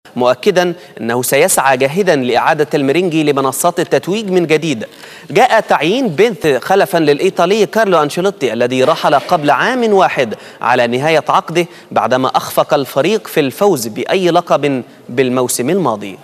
مؤكدا أنه سيسعى جاهدا لإعادة الميرينجي لمنصات التتويج من جديد. جاء تعيين بنت خلفا للإيطالي كارلو أنشيلوتي الذي رحل قبل عام واحد على نهاية عقده بعدما أخفق الفريق في الفوز بأي لقب بالموسم الماضي.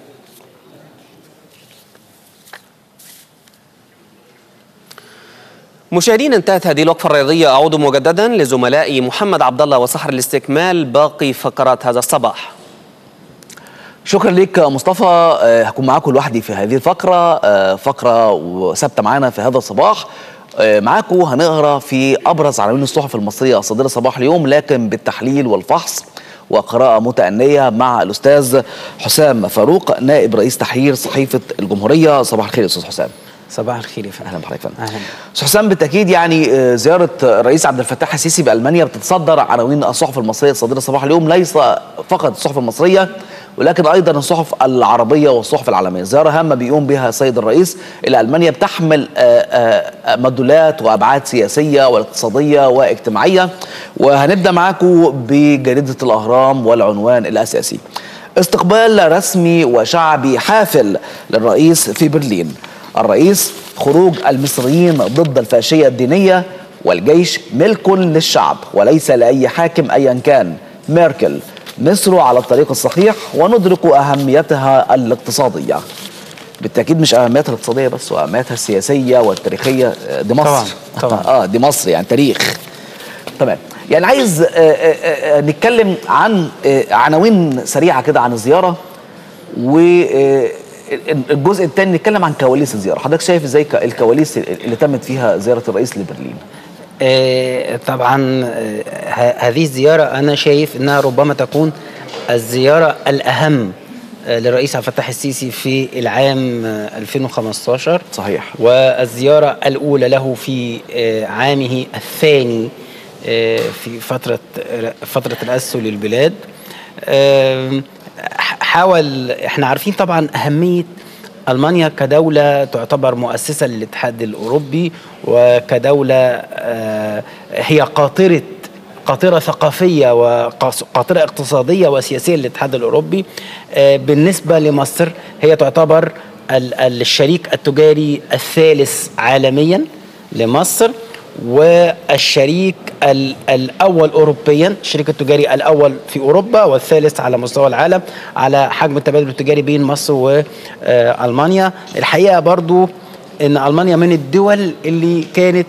مشاهدينا، انتهت هذه الوقفة الرياضية. أعود مجددا لزملائي محمد عبد الله وسحر لاستكمال باقي فقرات هذا الصباح. شكرا لك مصطفى. هكون معاكم لوحدي في هذه الفقرة، فقرة ثابتة معانا في هذا الصباح. معاكم هنقرا في أبرز عناوين الصحف المصرية الصادرة صباح اليوم، لكن بالتحليل والفحص وقراءة متأنية مع الأستاذ حسام فاروق نائب رئيس تحرير صحيفة الجمهورية. صباح الخير يا أستاذ حسام. صباح الخير يا فندم. اهلا بحضرتك يا فندم. استاذ حسام، بالتاكيد يعني زياره الرئيس عبد الفتاح السيسي بالمانيا بتتصدر عناوين الصحف المصريه الصادره صباح اليوم، ليس فقط الصحف المصريه ولكن ايضا الصحف العربيه والصحف العالميه. زياره هامه بيقوم بها السيد الرئيس الى المانيا بتحمل مدلولات وابعاد سياسيه واقتصاديه واجتماعيه، وهنبدا معاكم بجريده الاهرام والعنوان الاساسي: استقبال رسمي وشعبي حافل للرئيس في برلين. الرئيس: خروج المصريين ضد الفاشية الدينية والجيش ملك للشعب وليس لأي حاكم أيا كان. ميركل: مصر على الطريق الصحيح وندرك أهميتها الاقتصادية. بالتأكيد مش أهميتها الاقتصادية بس، وأهميتها السياسية والتاريخية. دي مصر طبعا. دي مصر يعني تاريخ. تمام. يعني عايز نتكلم عن عناوين سريعة كده عن الزيارة، و الجزء الثاني نتكلم عن كواليس الزياره. حضرتك شايف ازاي الكواليس اللي تمت فيها زياره الرئيس لبرلين؟ طبعا هذه الزياره انا شايف انها ربما تكون الزياره الاهم للرئيس عبد الفتاح السيسي في العام 2015. صحيح. والزياره الاولى له في عامه الثاني في فتره الاسس للبلاد. حاول، احنا عارفين طبعا أهمية ألمانيا كدولة تعتبر مؤسسة للاتحاد الأوروبي، وكدولة هي قاطرة ثقافية وقاطرة اقتصادية وسياسية للاتحاد الأوروبي. بالنسبة لمصر هي تعتبر الشريك التجاري الثالث عالميا لمصر، والشريك الأول أوروبيا، الشريك التجاري الأول في أوروبا والثالث على مستوى العالم على حجم التبادل التجاري بين مصر وألمانيا. الحقيقة برضو أن ألمانيا من الدول اللي كانت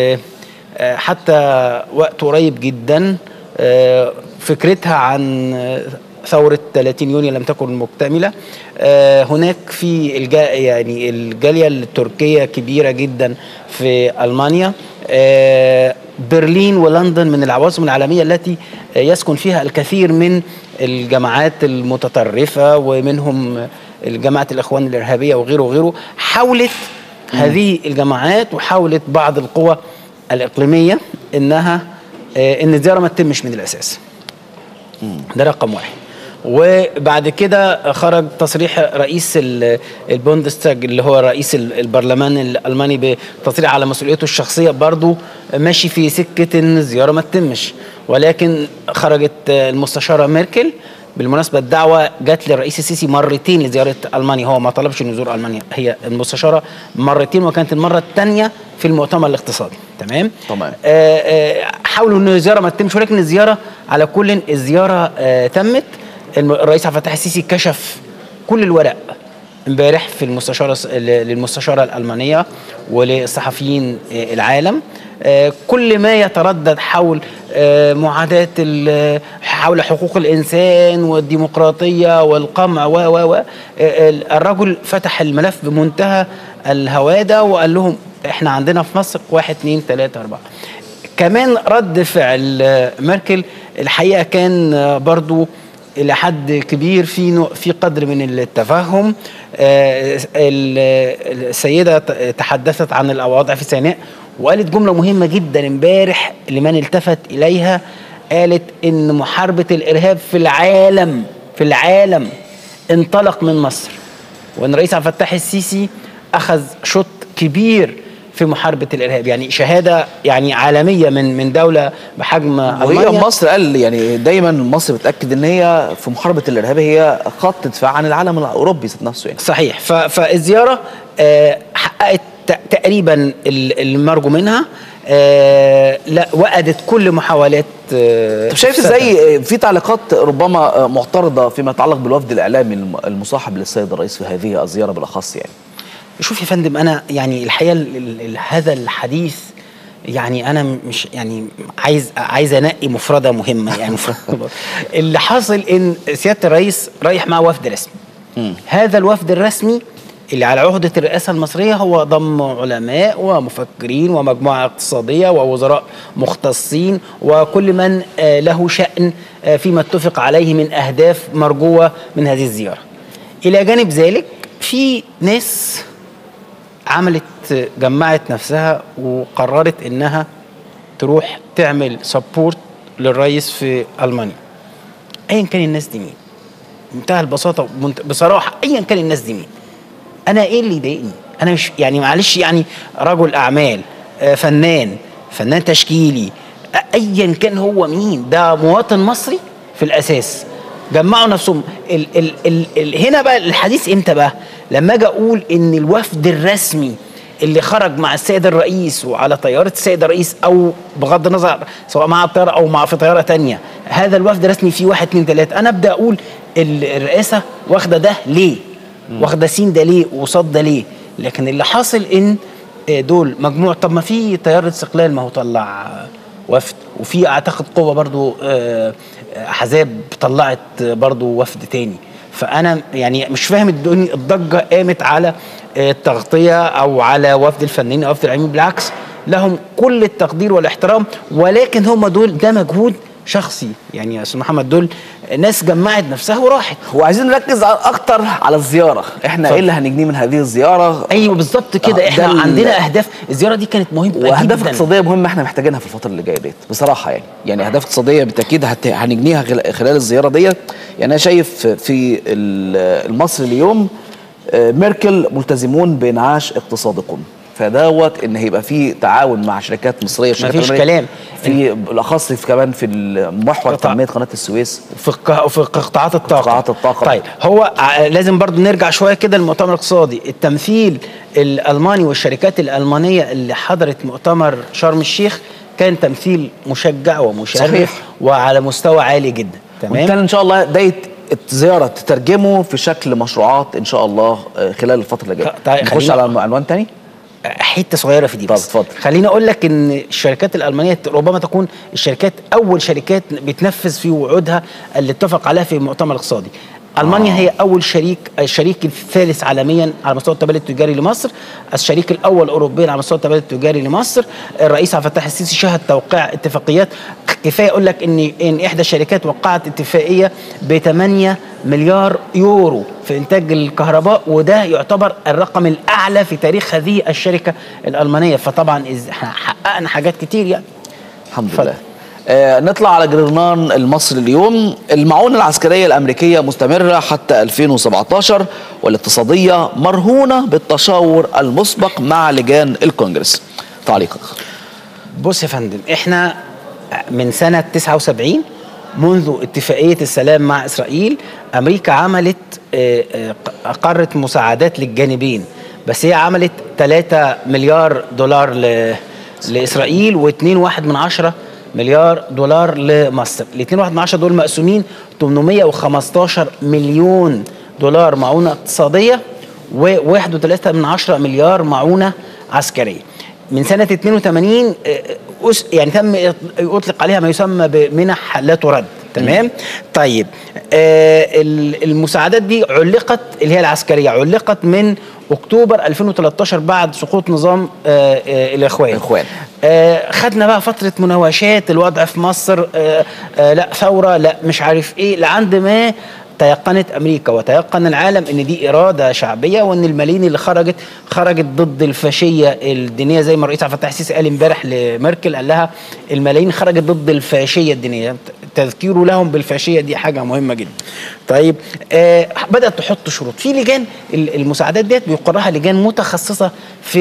حتى وقت قريب جدا فكرتها عن ثورة 30 يونيو لم تكن مكتملة. هناك في يعني الجالية التركية كبيرة جدا في ألمانيا. برلين ولندن من العواصم العالمية التي يسكن فيها الكثير من الجماعات المتطرفة، ومنهم الجماعة الإخوان الإرهابية وغيره وغيره. حاولت هذه الجماعات وحاولت بعض القوى الإقليمية إن الزيارة ما تتمش من الأساس. ده رقم واحد. وبعد كده خرج تصريح رئيس البوندستاج اللي هو رئيس البرلمان الألماني بتصريح على مسؤوليته الشخصية، برضو ماشي في سكة إن الزيارة ما تتمش. ولكن خرجت المستشارة ميركل. بالمناسبة الدعوة جات للرئيس السيسي مرتين لزيارة ألمانيا، هو ما طلبش إنه يزور ألمانيا، هي المستشارة مرتين، وكانت المرة الثانية في المؤتمر الاقتصادي. تمام. حاولوا إنه الزيارة ما تتمش، ولكن الزيارة على كل الزيارة تمت. الرئيس عبد الفتاح السيسي كشف كل الورق امبارح في للمستشارة الألمانية وللصحفيين العالم، كل ما يتردد حول معاداة حول حقوق الإنسان والديمقراطية والقمع الرجل فتح الملف بمنتهى الهوادة وقال لهم احنا عندنا في مصر 1 2 3 4. كمان رد فعل ميركل الحقيقة كان برضو إلى حد كبير في قدر من التفهم. السيدة تحدثت عن الوضع في سيناء وقالت جملة مهمة جدا امبارح لمن التفت إليها. قالت إن محاربة الإرهاب في العالم انطلق من مصر، وإن الرئيس عبد الفتاح السيسي أخذ شوط كبير في محاربه الارهاب، يعني شهاده يعني عالميه من دوله بحجم وهي المانيا. مصر قال يعني دايما مصر بتاكد ان هي في محاربه الارهاب هي خط دفاع عن العالم الاوروبي ذات نفسه يعني. صحيح. فالزياره حققت تقريبا المرجو منها، لا وأدت كل محاولات. طب شايف ازاي في تعليقات ربما معترضه فيما يتعلق بالوفد الاعلامي المصاحب للسيد الرئيس في هذه الزياره بالاخص يعني؟ شوف يا فندم، انا يعني الحقيقه هذا الحديث يعني انا مش يعني عايز انقي مفرده مهمه يعني. اللي حاصل ان سياده الرئيس رايح مع وفد رسمي. هذا الوفد الرسمي اللي على عهدة الرئاسة المصرية هو ضم علماء ومفكرين ومجموعة اقتصادية ووزراء مختصين وكل من له شأن فيما اتفق عليه من أهداف مرجوة من هذه الزيارة. إلى جانب ذلك في ناس جمعت نفسها وقررت إنها تروح تعمل سبورت للرئيس في ألمانيا. أيا كان الناس دي مين، بمنتهى البساطة بصراحة، أيا كان الناس دي مين، أنا إيه اللي يضايقني؟ أنا مش يعني معلش يعني رجل أعمال، فنان تشكيلي، أيا كان هو مين، ده مواطن مصري في الأساس. جمعوا نفسهم. هنا بقى الحديث إمتى بقى؟ لما أجي أقول إن الوفد الرسمي اللي خرج مع السيد الرئيس وعلى طيارة السيد الرئيس أو بغض النظر سواء مع الطيارة أو في طيارة تانية، هذا الوفد الرسمي فيه 1 2 3، أنا أبدأ أقول الرئاسة واخدة ده ليه؟ واخدة سين ده ليه؟ وصاد ده ليه؟ لكن اللي حاصل إن دول مجموع. طب ما في طيارة استقلال ما هو طلع وفد، وفي أعتقد قوة برضو أحزاب طلعت برضو وفد تاني. فأنا يعني مش فاهم الضجة قامت على التغطية أو على وفد الفنانين أو وفد العلميين. بالعكس، لهم كل التقدير والاحترام، ولكن هم دول ده مجهود شخصي يعني يا أستاذ محمد. دول ناس جمعت نفسها وراحت. وعايزين نركز أكتر على الزيارة، إحنا إيه اللي هنجنيه من هذه الزيارة؟ أيوه بالظبط كده. إحنا عندنا أهداف. الزيارة دي كانت مهمة جدا، وأهداف اقتصادية مهمة إحنا محتاجينها في الفترة اللي جاية ديت بصراحة يعني أهداف اقتصادية بالتأكيد هنجنيها خلال الزيارة ديت. يعني أنا شايف في المصري اليوم ميركل ملتزمون بإنعاش اقتصادكم، فدوت ان هيبقى في تعاون مع شركات مصريه، شركات مفيش كلام في بالاخص كمان في محور تنميه قناه السويس في قطاعات الطاقه. طيب هو لازم برضو نرجع شويه كده للمؤتمر الاقتصادي. التمثيل الالماني والشركات الالمانيه اللي حضرت مؤتمر شرم الشيخ كان تمثيل مشجع ومشرف وعلى مستوى عالي جدا. تمام. وبالتالي ان شاء الله ديت الزياره تترجمه في شكل مشروعات ان شااء الله خلال الفتره اللي جايه. نخش على عنوان تاني، حته صغيره في دي. طب اتفضل. خليني اقول لك ان الشركات الالمانيه ربما تكون اول شركات بتنفذ في وعودها اللي اتفق عليها في المؤتمر الاقتصادي. ألمانيا هي أول الشريك الثالث عالميا على مستوى التبادل التجاري لمصر، الشريك الأول أوروبيا على مستوى التبادل التجاري لمصر. الرئيس عبد الفتاح السيسي شهد توقيع اتفاقيات. كفاية أقول لك إن إحدى الشركات وقعت اتفاقية ب8 مليار يورو في إنتاج الكهرباء، وده يعتبر الرقم الأعلى في تاريخ هذه الشركة الألمانية. فطبعا حققنا حاجات كتير يعني. الحمد لله. نطلع على جرنان المصري اليوم. المعونة العسكرية الأمريكية مستمرة حتى 2017 والاقتصادية مرهونة بالتشاور المسبق مع لجان الكونجرس. تعليقك؟ بص يا فندم، احنا من سنة 79 منذ اتفاقية السلام مع إسرائيل أمريكا عملت أقرت مساعدات للجانبين، بس هي عملت 3 مليار دولار لإسرائيل و2.1 مليار دولار لمصر. ال2.1 دول مقسومين 815 مليون دولار معونة اقتصادية و1.3 مليار معونة عسكرية. من سنة 82 يعني تم يطلق عليها ما يسمى بمنح لا ترد. تمام. طيب المساعدات دي علقت، اللي هي العسكرية، علقت من أكتوبر 2013 بعد سقوط نظام الإخوان. خدنا بقى فترة مناوشات الوضع في مصر، لا ثورة، لا مش عارف ايه، لعند ما تيقنت أمريكا وتيقن العالم إن دي إرادة شعبية، وإن الملايين اللي خرجت ضد الفاشية الدينية، زي ما الرئيس عبد الفتاح السيسي قال امبارح لميركل، قال لها الملايين خرجت ضد الفاشية الدينية. تذكيره لهم بالفاشية دي حاجة مهمة جدا. طيب بدأت تحط شروط في لجان المساعدات ديت، بيقررها لجان متخصصة في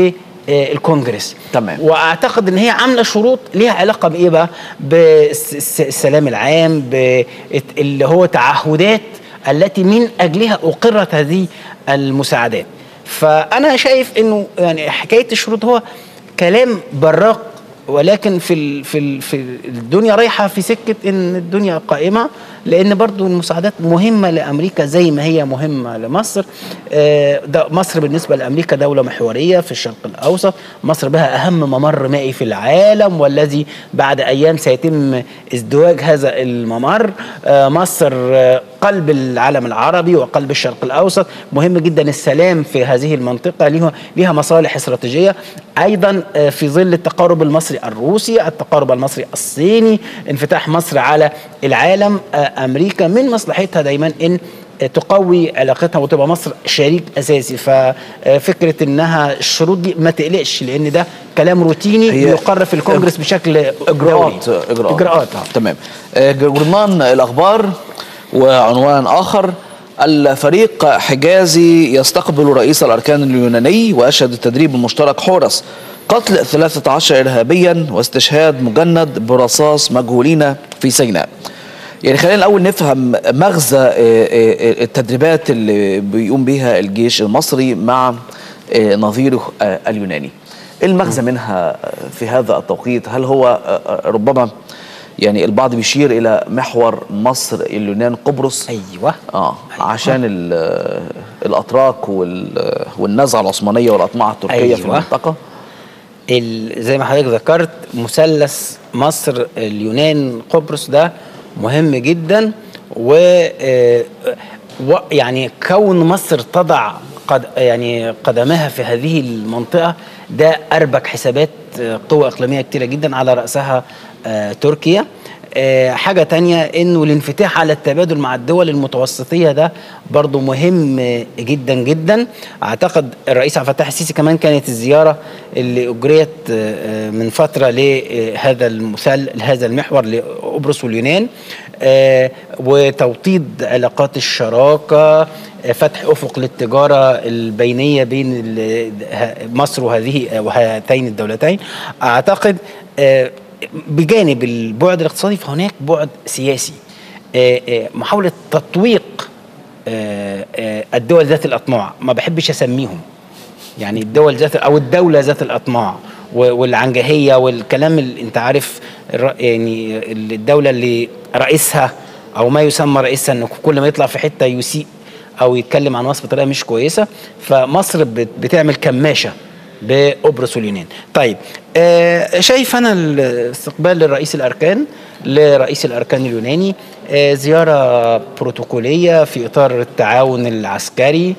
الكونجرس. تمام. واعتقد ان هي عامله شروط ليها علاقه بايه بقى؟ بالسلام العام، اللي هو تعهدات التي من اجلها اقرت هذه المساعدات. فانا شايف انه يعني حكايه الشروط هو كلام براق، ولكن في الدنيا رايحه في سكه ان الدنيا قائمه، لان برضو المساعدات مهمه لامريكا زي ما هي مهمه لمصر. مصر بالنسبه لامريكا دوله محوريه في الشرق الاوسط، مصر بها اهم ممر مائي في العالم، والذي بعد ايام سيتم ازدواج هذا الممر. مصر قلب العالم العربي وقلب الشرق الاوسط، مهم جدا السلام في هذه المنطقه، ليها مصالح استراتيجيه ايضا في ظل التقارب المصري الروسي، التقارب المصري الصيني، انفتاح مصر على العالم. امريكا من مصلحتها دايما ان تقوي علاقتها وتبقى مصر شريك اساسي. ففكره انها الشروط دي ما تقلقش، لان ده كلام روتيني بيقرر في الكونجرس بشكل اجراءات. تمام. جورنان الاخبار وعنوان اخر: الفريق حجازي يستقبل رئيس الاركان اليوناني واشهد التدريب المشترك حورس، قتل 13 ارهابيا واستشهاد مجند برصاص مجهولين في سيناء. يعني خلينا الأول نفهم مغزى التدريبات اللي بيقوم بها الجيش المصري مع نظيره اليوناني. إيه المغزى منها في هذا التوقيت؟ هل هو ربما يعني البعض بيشير إلى محور مصر اليونان قبرص؟ أيوة. عشان الأتراك والنزعة العثمانية والأطماع التركية في المنطقة. زي ما حضرتك ذكرت، مثلث مصر اليونان قبرص ده مهم جدا، يعني كون مصر تضع قدمها في هذه المنطقة ده أربك حسابات قوى إقليمية كتيرة جدا، على رأسها تركيا. حاجة تانية انه الانفتاح على التبادل مع الدول المتوسطية ده برضو مهم جدا جدا. اعتقد الرئيس عبد الفتاح السيسي كمان كانت الزيارة اللي اجريت من فترة لهذا المحور لقبرص واليونان، وتوطيد علاقات الشراكة، فتح افق للتجارة البينية بين مصر وهاتين الدولتين. اعتقد بجانب البعد الاقتصادي فهناك بعد سياسي، محاولة تطويق الدول ذات الأطماع، ما بحبش أسميهم يعني الدول ذات أو الدولة ذات الأطماع والعنجهية والكلام اللي أنت عارف، يعني الدولة اللي رئيسها أو ما يسمى رئيسها أنه كل ما يطلع في حتة يسيء أو يتكلم عن مصر بطريقة مش كويسة. فمصر بتعمل كماشة بقبرص واليونان. طيب، شايف أنا الاستقبال لرئيس الأركان اليوناني زيارة بروتوكولية في إطار التعاون العسكري،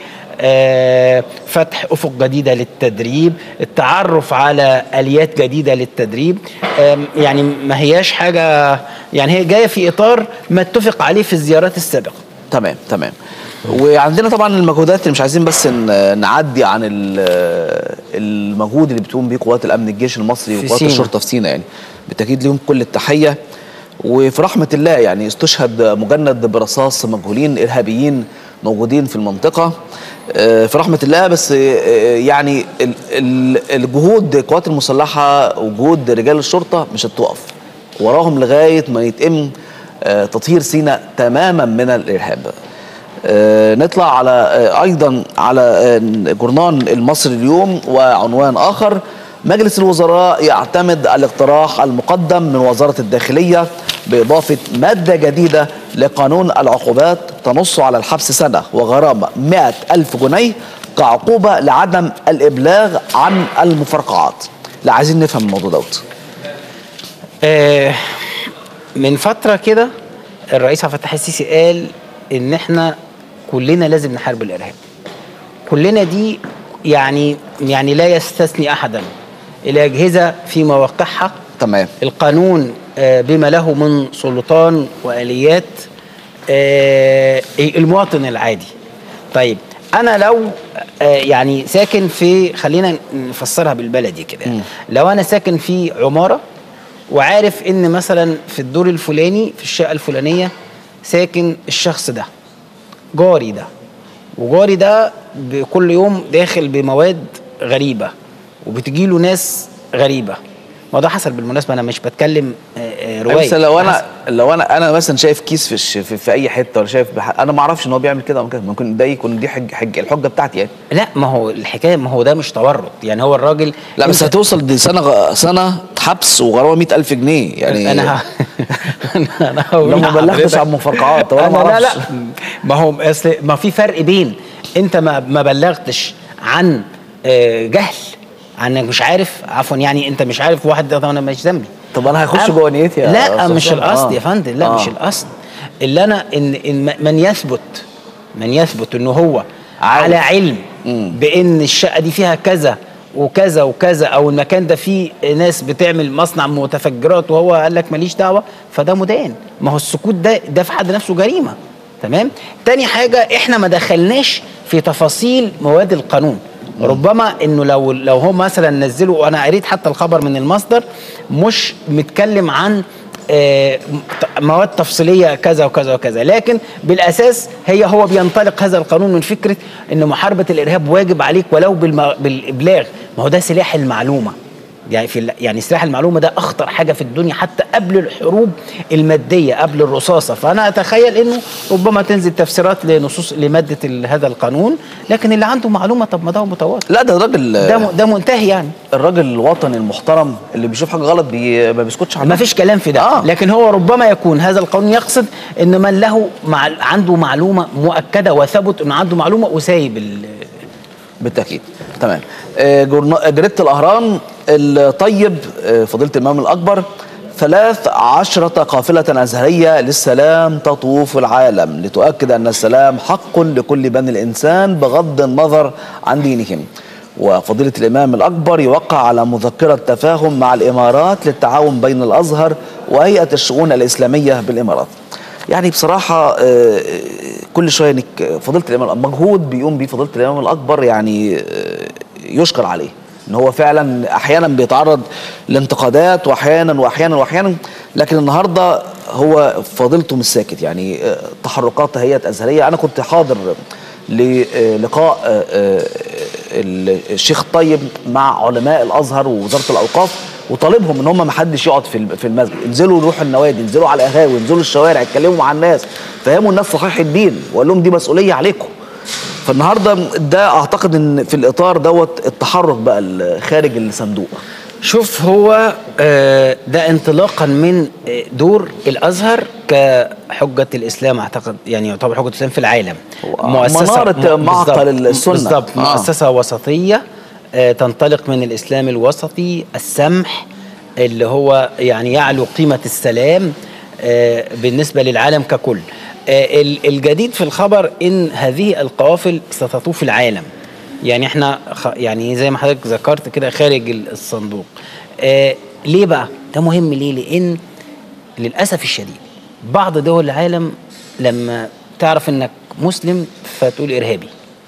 فتح أفق جديدة للتدريب، التعرف على آليات جديدة للتدريب. يعني ما هياش حاجة، يعني هي جاية في إطار ما اتفق عليه في الزيارات السابقة. تمام. وعندنا طبعا المجهودات اللي مش عايزين بس نعدي عن المجهود اللي بتقوم بيه قوات الامن الجيش المصري وقوات الشرطه في سيناء، يعني بالتاكيد لهم كل التحيه. وفي رحمه الله يعني استشهد مجند برصاص مجهولين ارهابيين موجودين في المنطقه، في رحمه الله. بس يعني الجهود القوات المسلحه وجهود رجال الشرطه مش هتقف وراهم لغايه ما يتم تطهير سيناء تماما من الارهاب. نطلع على ايضا على جورنان المصري اليوم وعنوان اخر: مجلس الوزراء يعتمد الاقتراح المقدم من وزارة الداخلية بإضافة مادة جديدة لقانون العقوبات تنص على الحبس سنة وغرامة 100,000 جنيه كعقوبة لعدم الإبلاغ عن المفرقعات. لا، عايزين نفهم الموضوع دوت. من فترة كده الرئيس عبد الفتاح السيسي قال إن إحنا كلنا لازم نحارب الإرهاب. كلنا دي يعني لا يستثني أحدا، الأجهزة في مواقعها، تمام، القانون بما له من سلطان وآليات، المواطن العادي. طيب، أنا لو يعني ساكن في، خلينا نفسرها بالبلدي كده، لو أنا ساكن في عمارة وعارف إن مثلا في الدور الفلاني في الشقة الفلانية ساكن الشخص ده، جاري ده، وجاري ده كل يوم داخل بمواد غريبة وبتجي له ناس غريبه. ما ده حصل بالمناسبه، انا مش بتكلم روايه. بس لو انا مثلا شايف كيس في اي حته، ولا شايف انا ما اعرفش ان هو بيعمل كده او كده، ممكن ده يكون دي الحجه بتاعتي يعني. لا، ما هو الحكايه، ما هو ده مش تورط يعني. هو الراجل لا بس هتوصل دي سنه حبس وغرامه 100,000 جنيه يعني. انا لو ما بلغتش عن مفرقعات لا ما هو ما في فرق بين انت ما بلغتش عن جهل، عنك مش عارف، عفوا يعني انت مش عارف واحد ده، انا مش ذنبي. طب انا هيخش جوه نيتي لا مش القصد يا فندم، لا مش القصد. اللي انا ان من يثبت انه هو على علم بان الشقه دي فيها كذا وكذا وكذا، او المكان ده فيه ناس بتعمل مصنع متفجرات وهو قال لك ماليش دعوه، فده مدان. ما هو السكوت ده في حد نفسه جريمه. تمام. تاني حاجه، احنا ما دخلناش في تفاصيل مواد القانون. ربما انه لو هو مثلا نزلوا، وانا قريت حتى الخبر من المصدر، مش متكلم عن مواد تفصيليه كذا وكذا وكذا، لكن بالاساس هو بينطلق هذا القانون من فكره ان محاربه الارهاب واجب عليك ولو بالابلاغ. ما هو ده سلاح المعلومه يعني. يعني سلاح المعلومه ده اخطر حاجه في الدنيا، حتى قبل الحروب الماديه، قبل الرصاصه. فانا اتخيل انه ربما تنزل تفسيرات لنصوص لماده هذا القانون، لكن اللي عنده معلومه طب ما ده متواضع. لا ده الراجل ده منتهي يعني. الراجل الوطني المحترم اللي بيشوف حاجه غلط ما بيسكتش عنها. ما فيش كلام في ده. لكن هو ربما يكون هذا القانون يقصد ان من له عنده معلومه مؤكده وثبت انه عنده معلومه وسايب بالتاكيد. تمام. جريدة الأهرام الطيب فضيلة الإمام الأكبر: 13 قافلة أزهرية للسلام تطوف العالم لتؤكد أن السلام حق لكل بني الإنسان بغض النظر عن دينهم. وفضيلة الإمام الأكبر يوقع على مذكرة تفاهم مع الإمارات للتعاون بين الأزهر وهيئة الشؤون الإسلامية بالإمارات. يعني بصراحة كل شوية فضيلة الإمام مجهود بيقوم بيه فضيلة الإمام الأكبر، يعني يشكر عليه ان هو فعلا احيانا بيتعرض لانتقادات واحيانا، لكن النهارده هو فضيلته مش ساكت. يعني تحركات هيئة أزهرية، انا كنت حاضر للقاء الشيخ الطيب مع علماء الازهر ووزارة الاوقاف، وطالبهم ان هم ما حدش يقعد في المسجد، انزلوا روحوا النوادي، انزلوا على القهاوي، انزلوا الشوارع، اتكلموا مع الناس، فهموا الناس صحيح الدين، وقال لهم دي مسؤولية عليكم. فالنهارده ده اعتقد ان في الاطار دوت التحرك بقى خارج الصندوق. شوف، هو ده انطلاقا من دور الازهر كحجه الاسلام، اعتقد يعني يعتبر حجه الاسلام في العالم، مناره معقل السنه بالضبط. مؤسسه وسطيه تنطلق من الاسلام الوسطي السمح، اللي هو يعني يعلو قيمه السلام بالنسبه للعالم ككل. الجديد في الخبر ان هذه القوافل ستطوف العالم. يعني احنا يعني زي ما حضرتك ذكرت كده خارج الصندوق. ليه بقى ده مهم؟ ليه؟ لان للاسف الشديد بعض دول العالم لما تعرف انك مسلم فتقول ارهابي،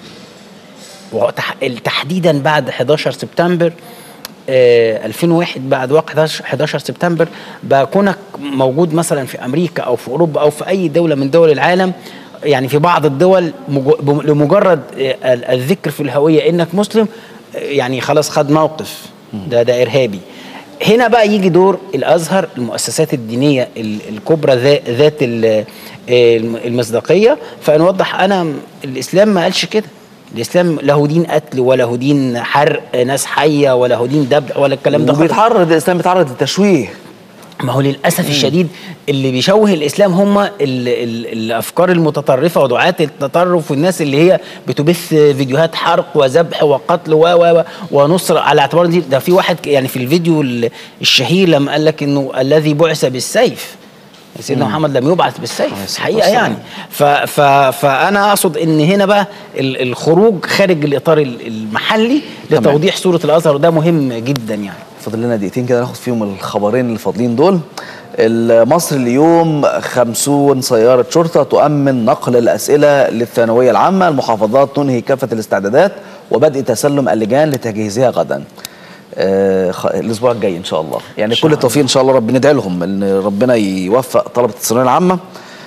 تحديدا بعد 11 سبتمبر 2001، بعد واقع 11 سبتمبر بقى كونك موجود مثلا في امريكا او في اوروبا او في اي دوله من دول العالم، يعني في بعض الدول لمجرد الذكر في الهويه انك مسلم يعني خلاص خد موقف، ده ارهابي. هنا بقى يجي دور الازهر، المؤسسات الدينيه الكبرى ذات المصداقيه، فنوضح انا الاسلام ما قالش كده. الاسلام له دين قتل وله دين حرق ناس حيه وله دين ذبح ولا الكلام ده. الاسلام بيتعرض للتشويه. ما هو للاسف الشديد اللي بيشوه الاسلام هم الافكار المتطرفه ودعاة التطرف والناس اللي هي بتبث فيديوهات حرق وذبح وقتل ونصر، على اعتبار ده في واحد يعني في الفيديو الشهير لما قال لك انه الذي بعث بالسيف، سيدنا محمد لم يبعث بالسيف حقيقه يعني. فانا اقصد ان هنا بقى الخروج خارج الاطار المحلي لتوضيح صوره الازهر، وده مهم جدا يعني. فاضل لنا دقيقتين كده ناخد فيهم الخبرين الفاضلين دول. مصر اليوم 50 سيارة شرطة تؤمن نقل الأسئلة للثانوية العامة، المحافظات تنهي كافة الاستعدادات وبدء تسلم اللجان لتجهيزها غدا الأسبوع الجاي إن شاء الله. يعني كل التوفيق إن شاء الله، ربنا ندعي لهم إن ربنا يوفق طلبة الثانوية العامة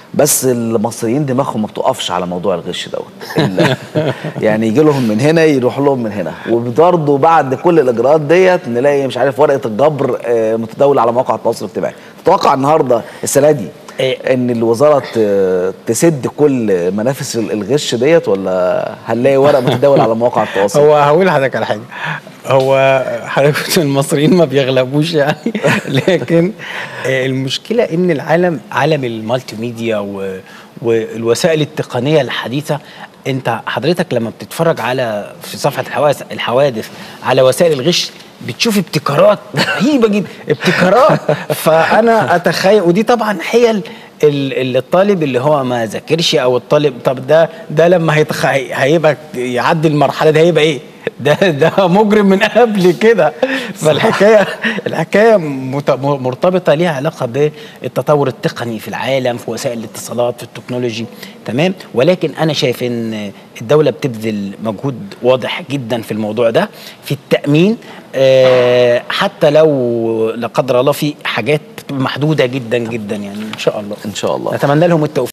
بس المصريين دماغهم ما بتقفش على موضوع الغش دوت. يعني يجي لهم من هنا يروح لهم من هنا، وبرضه بعد كل الاجراءات ديت نلاقي مش عارف ورقه الجبر متداوله على مواقع التواصل الاجتماعي. تتوقع النهارده السنه دي ان الوزاره تسد كل منافس الغش ديت، ولا هنلاقي ورق متداول على مواقع التواصل؟ هو هقول لحضرتك على حاجه، هو حضرتك المصريين ما بيغلبوش يعني، لكن المشكله ان العالم عالم المالتي ميديا والوسائل التقنيه الحديثه. انت حضرتك لما بتتفرج على في صفحه الحوادث على وسائل الغش بتشوف ابتكارات رهيبه جدا، ابتكارات. فانا اتخيل، ودي طبعا حيل الطالب اللي هو ما ذاكرش، او الطالب طب ده لما هيبقى يعدي المرحله دي هيبقى ايه؟ ده مجرم من قبل كده. فالحكايه مرتبطه ليها علاقه بالتطور التقني في العالم، في وسائل الاتصالات، في التكنولوجي، تمام. ولكن انا شايف ان الدوله بتبذل مجهود واضح جدا في الموضوع ده، في التامين، حتى لو لا قدر الله في حاجات محدوده جدا جدا، يعني ان شاء الله ان شاء الله نتمنى لهم التوفيق.